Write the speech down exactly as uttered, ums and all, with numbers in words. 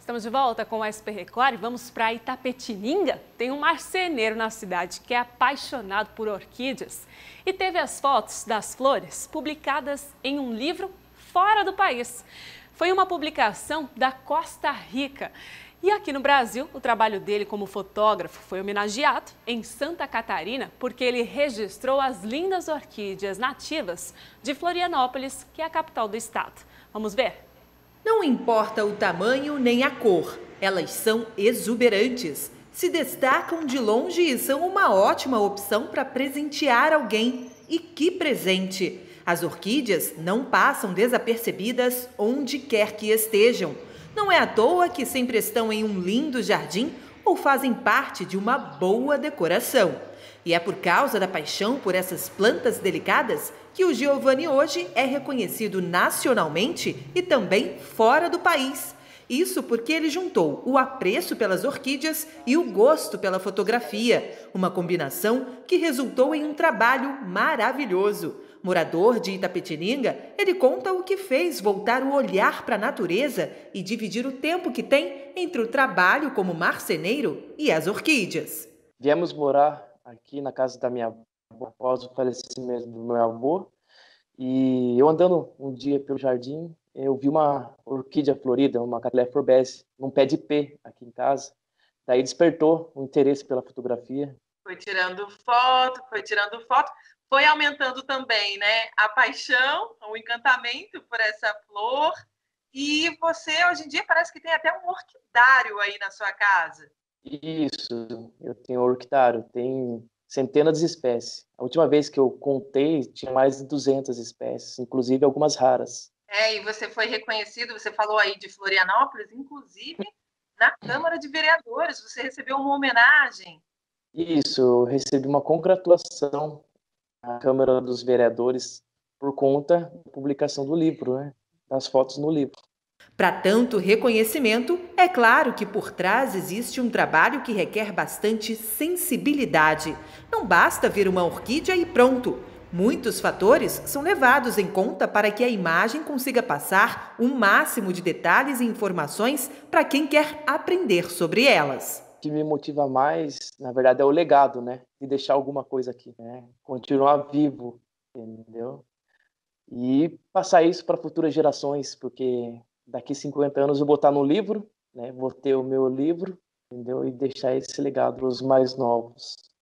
Estamos de volta com o S P Record e vamos para Itapetininga. Tem um marceneiro na cidade que é apaixonado por orquídeas e teve as fotos das flores publicadas em um livro fora do país. Foi uma publicação da Costa Rica. E aqui no Brasil, o trabalho dele como fotógrafo foi homenageado em Santa Catarina porque ele registrou as lindas orquídeas nativas de Florianópolis, que é a capital do estado. Vamos ver? Não importa o tamanho nem a cor, elas são exuberantes, se destacam de longe e são uma ótima opção para presentear alguém. E que presente! As orquídeas não passam desapercebidas onde quer que estejam. Não é à toa que sempre estão em um lindo jardim ou fazem parte de uma boa decoração. E é por causa da paixão por essas plantas delicadas que o Giovanni hoje é reconhecido nacionalmente e também fora do país. Isso porque ele juntou o apreço pelas orquídeas e o gosto pela fotografia, uma combinação que resultou em um trabalho maravilhoso. Morador de Itapetininga, ele conta o que fez voltar o olhar para a natureza e dividir o tempo que tem entre o trabalho como marceneiro e as orquídeas. Viemos morar aqui na casa da minha avó após o falecimento do meu avô, e eu andando um dia pelo jardim, eu vi uma orquídea florida, uma Cattleya forbesii, num pé de ipê aqui em casa. Daí despertou o interesse pela fotografia. Foi tirando foto, foi tirando foto, foi aumentando também, né, a paixão, o encantamento por essa flor. E você, hoje em dia, parece que tem até um orquidário aí na sua casa. Isso, eu tenho orquidário, tem centenas de espécies. A última vez que eu contei, tinha mais de duzentas espécies, inclusive algumas raras. É, e você foi reconhecido, você falou aí de Florianópolis, inclusive na Câmara de Vereadores, você recebeu uma homenagem. Isso, eu recebi uma congratulação na Câmara dos Vereadores por conta da publicação do livro, né? Das fotos no livro. Para tanto reconhecimento, é claro que por trás existe um trabalho que requer bastante sensibilidade. Não basta ver uma orquídea e pronto. Muitos fatores são levados em conta para que a imagem consiga passar o máximo de detalhes e informações para quem quer aprender sobre elas. O que me motiva mais, na verdade, é o legado, né? De deixar alguma coisa aqui, né? Continuar vivo, entendeu? E passar isso para futuras gerações, porque daqui cinquenta anos eu vou botar no livro, né? Vou ter o meu livro, entendeu? E deixar esse legado para os mais novos.